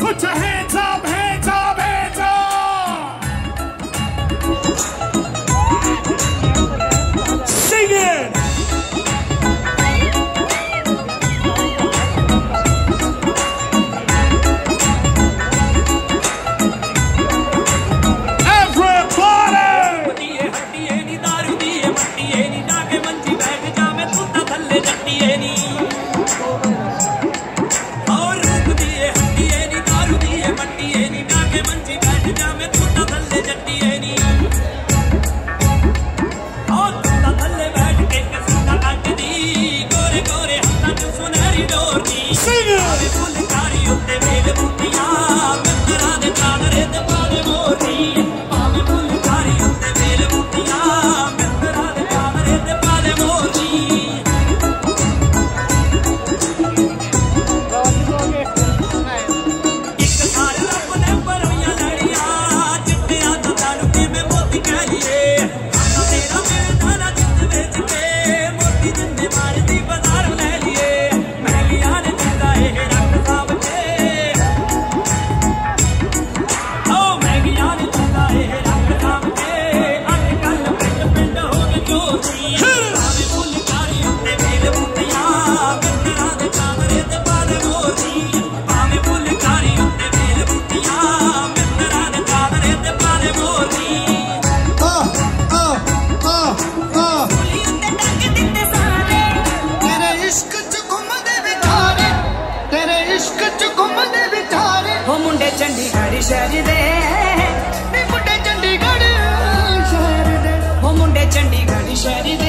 Put your hands up, hands up, hands up. Sing it. Chandigarh शहर दे मुंडे चंडीगढ़ शहर दे हो मुंडे चंडीगढ़ शहर दे